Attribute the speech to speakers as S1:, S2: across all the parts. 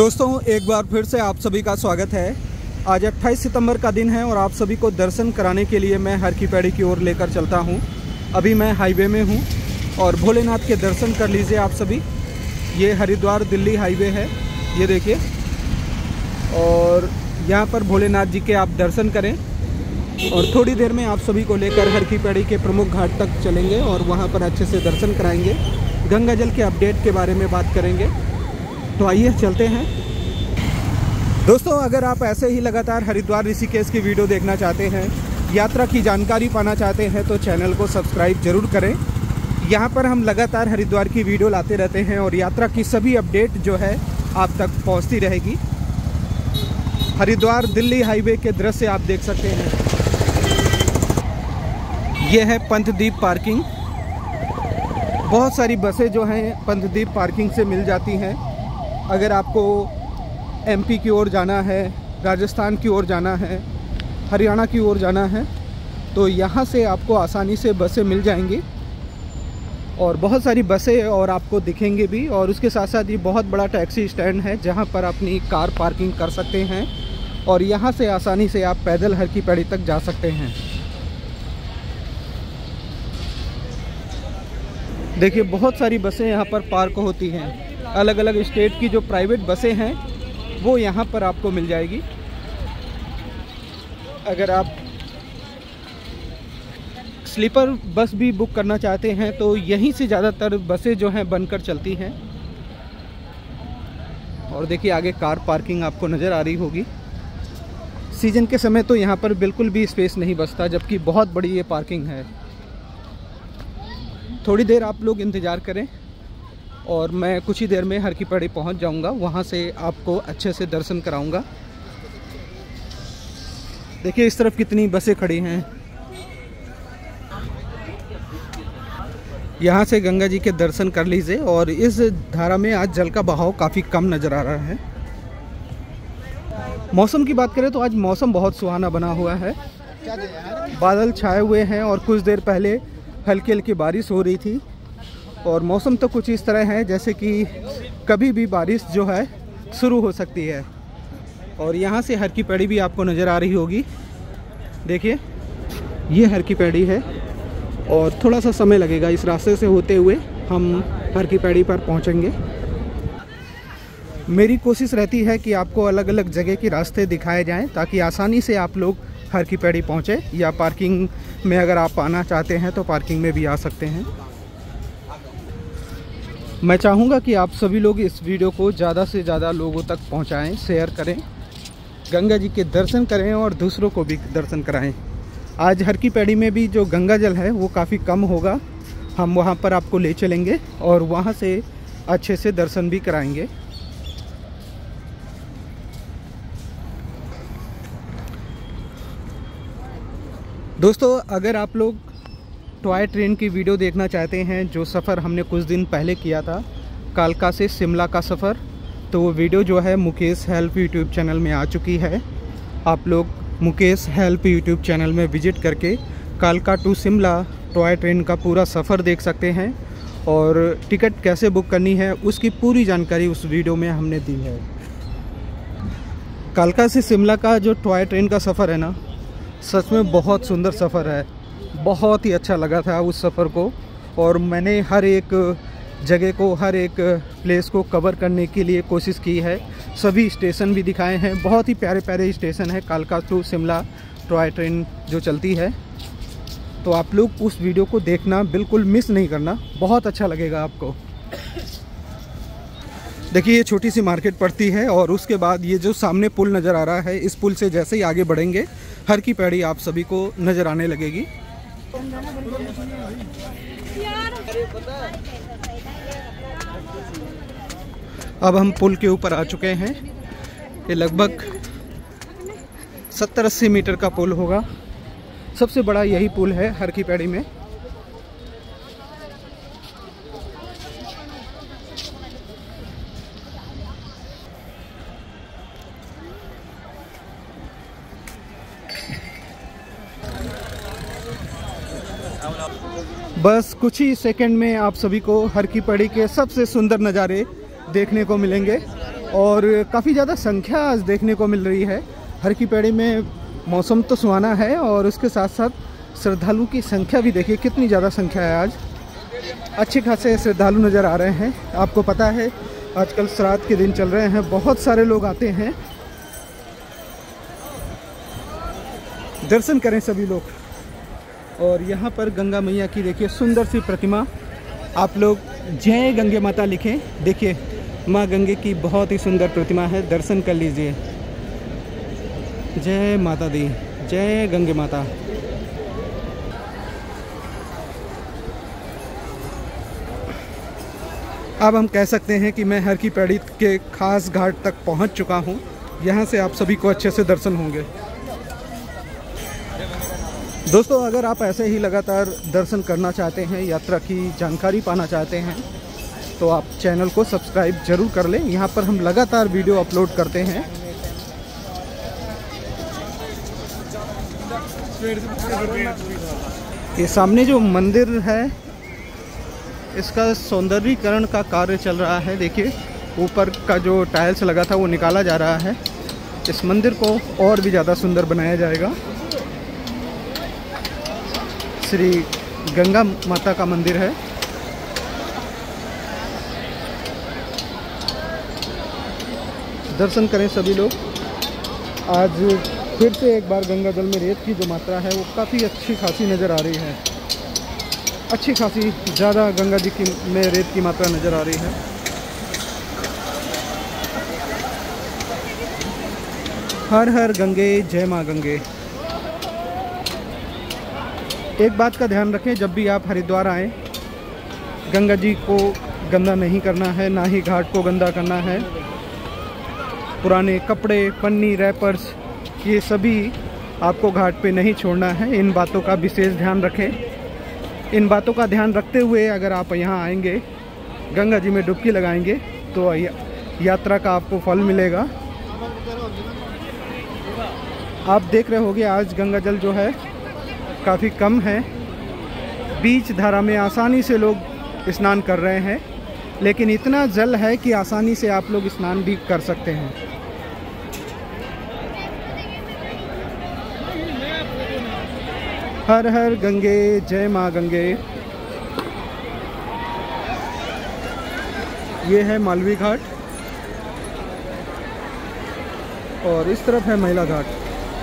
S1: दोस्तों एक बार फिर से आप सभी का स्वागत है। आज 28 सितंबर का दिन है और आप सभी को दर्शन कराने के लिए मैं हर की पैड़ी की ओर लेकर चलता हूं। अभी मैं हाईवे में हूं और भोलेनाथ के दर्शन कर लीजिए आप सभी। ये हरिद्वार दिल्ली हाईवे है, ये देखिए। और यहां पर भोलेनाथ जी के आप दर्शन करें और थोड़ी देर में आप सभी को लेकर हर की पैड़ी के प्रमुख घाट तक चलेंगे और वहां पर अच्छे से दर्शन कराएंगे। गंगा जल के अपडेट के बारे में बात करेंगे, तो आइए चलते हैं। दोस्तों अगर आप ऐसे ही लगातार हरिद्वार ऋषिकेश की वीडियो देखना चाहते हैं, यात्रा की जानकारी पाना चाहते हैं, तो चैनल को सब्सक्राइब जरूर करें। यहाँ पर हम लगातार हरिद्वार की वीडियो लाते रहते हैं और यात्रा की सभी अपडेट जो है आप तक पहुँचती रहेगी। हरिद्वार दिल्ली हाईवे के दृश्य आप देख सकते हैं। ये है पंथदीप पार्किंग। बहुत सारी बसें जो हैं पंथदीप पार्किंग से मिल जाती हैं। अगर आपको एमपी की ओर जाना है, राजस्थान की ओर जाना है, हरियाणा की ओर जाना है, तो यहाँ से आपको आसानी से बसें मिल जाएंगी और बहुत सारी बसें और आपको दिखेंगे भी। और उसके साथ साथ ये बहुत बड़ा टैक्सी स्टैंड है जहाँ पर अपनी कार पार्किंग कर सकते हैं और यहाँ से आसानी से आप पैदल हर की पैड़ी तक जा सकते हैं। देखिए बहुत सारी बसें यहाँ पर पार्क होती हैं। अलग अलग स्टेट की जो प्राइवेट बसें हैं वो यहाँ पर आपको मिल जाएगी। अगर आप स्लीपर बस भी बुक करना चाहते हैं तो यहीं से ज़्यादातर बसें जो हैं बनकर चलती हैं। और देखिए आगे कार पार्किंग आपको नज़र आ रही होगी। सीजन के समय तो यहाँ पर बिल्कुल भी स्पेस नहीं बचता, जबकि बहुत बड़ी ये पार्किंग है। थोड़ी देर आप लोग इंतज़ार करें और मैं कुछ ही देर में हर की पैड़ी पहुँच जाऊँगा। वहाँ से आपको अच्छे से दर्शन कराऊँगा। देखिए इस तरफ कितनी बसें खड़ी हैं। यहाँ से गंगा जी के दर्शन कर लीजिए। और इस धारा में आज जल का बहाव काफ़ी कम नज़र आ रहा है। मौसम की बात करें तो आज मौसम बहुत सुहाना बना हुआ है। बादल छाए हुए हैं और कुछ देर पहले हल्की हल्की बारिश हो रही थी। और मौसम तो कुछ इस तरह है जैसे कि कभी भी बारिश जो है शुरू हो सकती है। और यहाँ से हर की पैड़ी भी आपको नज़र आ रही होगी। देखिए ये हर की पैड़ी है और थोड़ा सा समय लगेगा इस रास्ते से होते हुए हम हर की पैड़ी पर पहुँचेंगे। मेरी कोशिश रहती है कि आपको अलग अलग जगह के रास्ते दिखाए जाएं ताकि आसानी से आप लोग हर की पैड़ी पहुँचे, या पार्किंग में अगर आप आना चाहते हैं तो पार्किंग में भी आ सकते हैं। मैं चाहूँगा कि आप सभी लोग इस वीडियो को ज़्यादा से ज़्यादा लोगों तक पहुँचाएं, शेयर करें, गंगा जी के दर्शन करें और दूसरों को भी दर्शन कराएं। आज हर की पैड़ी में भी जो गंगा जल है वो काफ़ी कम होगा। हम वहाँ पर आपको ले चलेंगे और वहाँ से अच्छे से दर्शन भी कराएंगे। दोस्तों अगर आप लोग टॉय ट्रेन की वीडियो देखना चाहते हैं, जो सफ़र हमने कुछ दिन पहले किया था कालका से शिमला का सफ़र, तो वो वीडियो जो है मुकेश हेल्प यूट्यूब चैनल में आ चुकी है। आप लोग मुकेश हेल्प यूट्यूब चैनल में विजिट करके कालका टू शिमला टॉय ट्रेन का पूरा सफ़र देख सकते हैं और टिकट कैसे बुक करनी है उसकी पूरी जानकारी उस वीडियो में हमने दी है। कालका से शिमला का जो टॉय ट्रेन का सफ़र है ना, सच में बहुत सुंदर सफ़र है। बहुत ही अच्छा लगा था उस सफ़र को। और मैंने हर एक जगह को, हर एक प्लेस को कवर करने के लिए कोशिश की है। सभी स्टेशन भी दिखाए हैं। बहुत ही प्यारे प्यारे स्टेशन है कालका टू शिमला टॉय ट्रेन जो चलती है। तो आप लोग उस वीडियो को देखना, बिल्कुल मिस नहीं करना, बहुत अच्छा लगेगा आपको। देखिए ये छोटी सी मार्केट पड़ती है और उसके बाद ये जो सामने पुल नज़र आ रहा है, इस पुल से जैसे ही आगे बढ़ेंगे हर की पैड़ी आप सभी को नज़र आने लगेगी। अब हम पुल के ऊपर आ चुके हैं। ये लगभग 70-80 मीटर का पुल होगा। सबसे बड़ा यही पुल है हर की पैड़ी में। बस कुछ ही सेकंड में आप सभी को हर की पैड़ी के सबसे सुंदर नज़ारे देखने को मिलेंगे। और काफ़ी ज़्यादा संख्या आज देखने को मिल रही है। हर की पैड़ी में मौसम तो सुहाना है और उसके साथ साथ श्रद्धालुओं की संख्या भी देखिए कितनी ज़्यादा संख्या है। आज अच्छे खासे श्रद्धालु नज़र आ रहे हैं। आपको पता है आजकल श्राद्ध के दिन चल रहे हैं, बहुत सारे लोग आते हैं, दर्शन करें सभी लोग। और यहाँ पर गंगा मैया की देखिए सुंदर सी प्रतिमा। आप लोग जय गंगे माता लिखें, देखिए माँ गंगे की बहुत ही सुंदर प्रतिमा है, दर्शन कर लीजिए। जय माता दी, जय गंगे माता। अब हम कह सकते हैं कि मैं हर की पैड़ी के खास घाट तक पहुंच चुका हूं। यहां से आप सभी को अच्छे से दर्शन होंगे। दोस्तों, अगर आप ऐसे ही लगातार दर्शन करना चाहते हैं, यात्रा की जानकारी पाना चाहते हैं, तो आप चैनल को सब्सक्राइब जरूर कर लें। यहाँ पर हम लगातार वीडियो अपलोड करते हैं। ये सामने जो मंदिर है, इसका सौंदर्यीकरण का कार्य चल रहा है। देखिए ऊपर का जो टाइल्स लगा था वो निकाला जा रहा है। इस मंदिर को और भी ज़्यादा सुंदर बनाया जाएगा। श्री गंगा माता का मंदिर है। दर्शन करें सभी लोग। आज फिर से एक बार गंगा जल में रेत की जो मात्रा है वो काफ़ी अच्छी खासी नज़र आ रही है। अच्छी खासी ज़्यादा गंगा जी की में रेत की मात्रा नज़र आ रही है। हर हर गंगे, जय माँ गंगे। एक बात का ध्यान रखें, जब भी आप हरिद्वार आएँ, गंगा जी को गंदा नहीं करना है, ना ही घाट को गंदा करना है। पुराने कपड़े, पन्नी, रैपर्स, ये सभी आपको घाट पे नहीं छोड़ना है। इन बातों का विशेष ध्यान रखें। इन बातों का ध्यान रखते हुए अगर आप यहाँ आएंगे, गंगा जी में डुबकी लगाएंगे, तो यात्रा का आपको फल मिलेगा। आप देख रहे होंगे आज गंगा जल जो है काफ़ी कम है। बीच धारा में आसानी से लोग स्नान कर रहे हैं, लेकिन इतना जल है कि आसानी से आप लोग स्नान भी कर सकते हैं। हर हर गंगे, जय माँ गंगे। ये है मालवी घाट और इस तरफ है महिला घाट।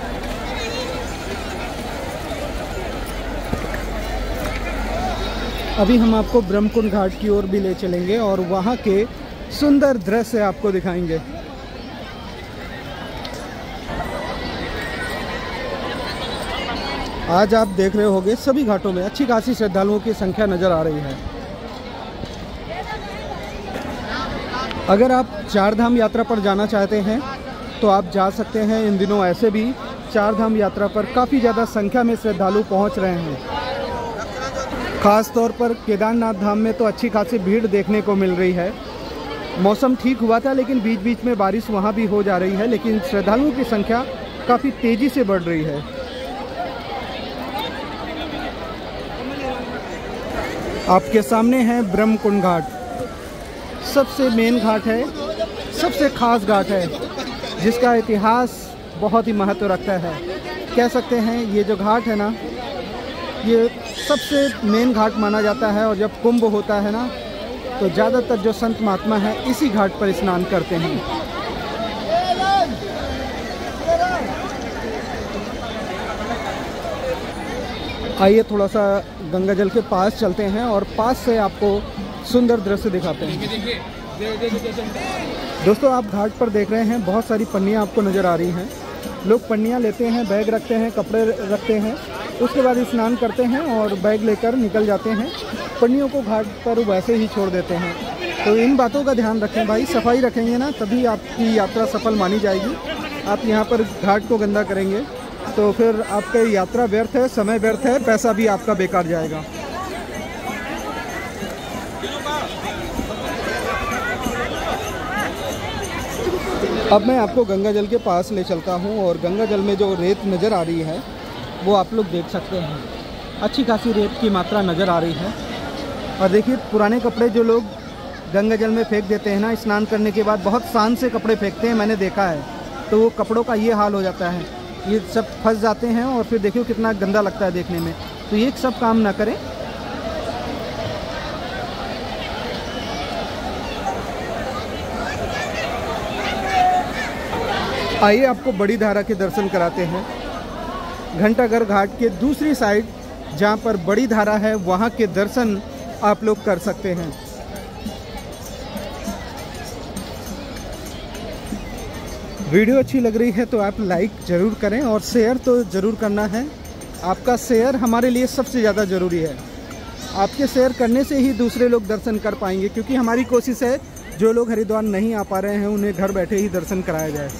S1: अभी हम आपको ब्रह्मकुंड घाट की ओर भी ले चलेंगे और वहाँ के सुंदर दृश्य आपको दिखाएंगे। आज आप देख रहे होंगे सभी घाटों में अच्छी खासी श्रद्धालुओं की संख्या नज़र आ रही है। अगर आप चार धाम यात्रा पर जाना चाहते हैं तो आप जा सकते हैं। इन दिनों ऐसे भी चार धाम यात्रा पर काफ़ी ज़्यादा संख्या में श्रद्धालु पहुंच रहे हैं। ख़ास तौर पर केदारनाथ धाम में तो अच्छी खासी भीड़ देखने को मिल रही है। मौसम ठीक हुआ था, लेकिन बीच बीच में बारिश वहाँ भी हो जा रही है, लेकिन श्रद्धालुओं की संख्या काफ़ी तेज़ी से बढ़ रही है। आपके सामने है ब्रह्मकुंड घाट। सबसे मेन घाट है, सबसे खास घाट है, जिसका इतिहास बहुत ही महत्व रखता है। कह सकते हैं ये जो घाट है ना, ये सबसे मेन घाट माना जाता है। और जब कुंभ होता है ना, तो ज़्यादातर जो संत महात्मा हैं इसी घाट पर स्नान करते हैं। आइए थोड़ा सा गंगा जल के पास चलते हैं और पास से आपको सुंदर दृश्य दिखाते हैं। दोस्तों, आप घाट पर देख रहे हैं बहुत सारी पन्नियाँ आपको नज़र आ रही हैं। लोग पन्नियाँ लेते हैं, बैग रखते हैं, कपड़े रखते हैं, उसके बाद स्नान करते हैं और बैग लेकर निकल जाते हैं। पन्नियों को घाट पर वैसे ही छोड़ देते हैं। तो इन बातों का ध्यान रखें भाई। सफाई रखेंगे ना, तभी आपकी यात्रा सफल मानी जाएगी। आप यहाँ पर घाट को गंदा करेंगे तो फिर आपकी यात्रा व्यर्थ है, समय व्यर्थ है, पैसा भी आपका बेकार जाएगा। अब मैं आपको गंगा जल के पास ले चलता हूँ और गंगा जल में जो रेत नज़र आ रही है वो आप लोग देख सकते हैं। अच्छी खासी रेत की मात्रा नज़र आ रही है। और देखिए पुराने कपड़े जो लोग गंगा जल में फेंक देते हैं ना, स्नान करने के बाद बहुत शान से कपड़े फेंकते हैं, मैंने देखा है। तो वो कपड़ों का ये हाल हो जाता है, ये सब फंस जाते हैं और फिर देखिए कितना गंदा लगता है देखने में। तो ये सब काम ना करें। आइए आपको बड़ी धारा के दर्शन कराते हैं। घंटाघर घाट के दूसरी साइड जहाँ पर बड़ी धारा है वहाँ के दर्शन आप लोग कर सकते हैं। वीडियो अच्छी लग रही है तो आप लाइक ज़रूर करें और शेयर तो ज़रूर करना है। आपका शेयर हमारे लिए सबसे ज़्यादा ज़रूरी है। आपके शेयर करने से ही दूसरे लोग दर्शन कर पाएंगे, क्योंकि हमारी कोशिश है जो लोग हरिद्वार नहीं आ पा रहे हैं उन्हें घर बैठे ही दर्शन कराया जाए।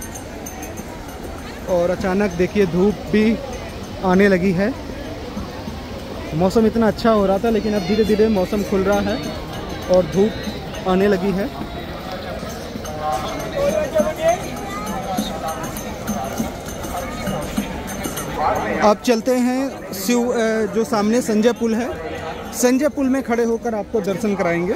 S1: और अचानक देखिए धूप भी आने लगी है। मौसम इतना अच्छा हो रहा था लेकिन अब धीरे धीरे मौसम खुल रहा है और धूप आने लगी है। अब चलते हैं जो सामने संजय पुल है, संजय पुल में खड़े होकर आपको दर्शन कराएंगे।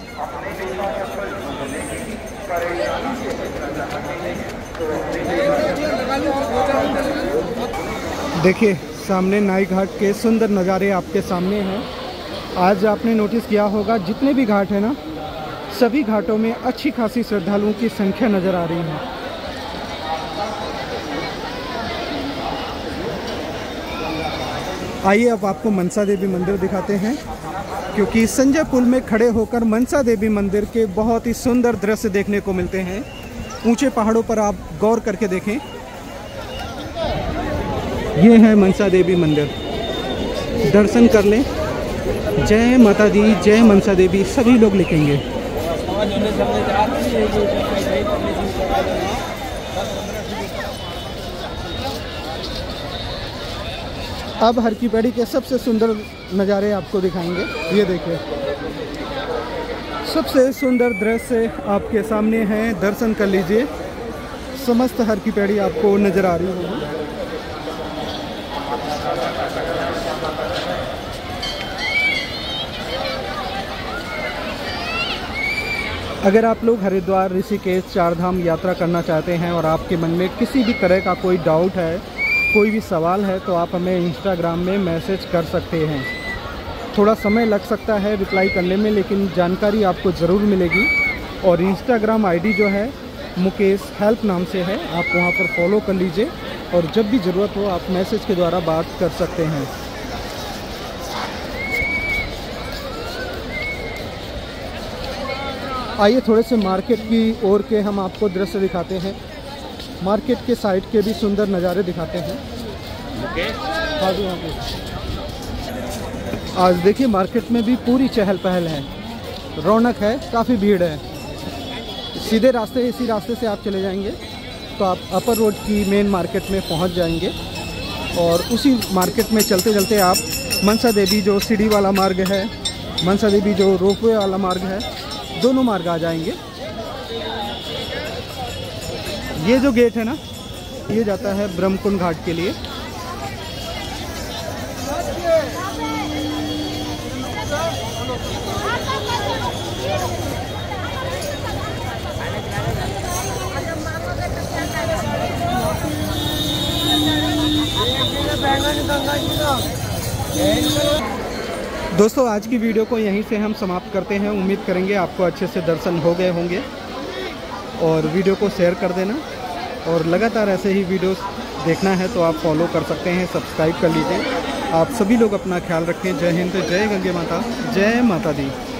S1: देखिए सामने नाई घाट के सुंदर नज़ारे आपके सामने हैं। आज आपने नोटिस किया होगा जितने भी घाट हैं ना, सभी घाटों में अच्छी खासी श्रद्धालुओं की संख्या नज़र आ रही है। आइए अब आपको मनसा देवी मंदिर दिखाते हैं, क्योंकि संजय पुल में खड़े होकर मनसा देवी मंदिर के बहुत ही सुंदर दृश्य देखने को मिलते हैं। ऊंचे पहाड़ों पर आप गौर करके देखें, ये है मनसा देवी मंदिर। दर्शन कर लें। जय माता दी, जय मनसा देवी सभी लोग लिखेंगे। अब हर की पैड़ी के सबसे सुंदर नज़ारे आपको दिखाएंगे। ये देखिए सबसे सुंदर दृश्य आपके सामने है, दर्शन कर लीजिए। समस्त हर की पैड़ी आपको नज़र आ रही होगी। अगर आप लोग हरिद्वार, ऋषिकेश, चारधाम यात्रा करना चाहते हैं और आपके मन में किसी भी तरह का कोई डाउट है, कोई भी सवाल है, तो आप हमें इंस्टाग्राम में मैसेज कर सकते हैं। थोड़ा समय लग सकता है रिप्लाई करने में, लेकिन जानकारी आपको ज़रूर मिलेगी। और इंस्टाग्राम आईडी जो है मुकेश हेल्प नाम से है, आप वहां पर फॉलो कर लीजिए और जब भी ज़रूरत हो आप मैसेज के द्वारा बात कर सकते हैं। आइए थोड़े से मार्केट की ओर के हम आपको दृश्य दिखाते हैं। मार्केट के साइड के भी सुंदर नज़ारे दिखाते हैं। आज देखिए मार्केट में भी पूरी चहल पहल है, रौनक है, काफ़ी भीड़ है। सीधे रास्ते, इसी रास्ते से आप चले जाएंगे तो आप अपर रोड की मेन मार्केट में पहुंच जाएंगे। और उसी मार्केट में चलते चलते आप मनसा देवी जो सीढ़ी वाला मार्ग है, मनसा देवी जो रोपवे वाला मार्ग है, दोनों मार्ग आ जाएंगे। ये जो गेट है ना, ये जाता है ब्रह्मकुंड घाट के लिए। दोस्तों आज की वीडियो को यहीं से हम समाप्त करते हैं। उम्मीद करेंगे आपको अच्छे से दर्शन हो गए होंगे और वीडियो को शेयर कर देना। और लगातार ऐसे ही वीडियोस देखना है तो आप फॉलो कर सकते हैं, सब्सक्राइब कर लीजिए। आप सभी लोग अपना ख्याल रखें। जय हिंद, जय गंगे माता, जय माता दी।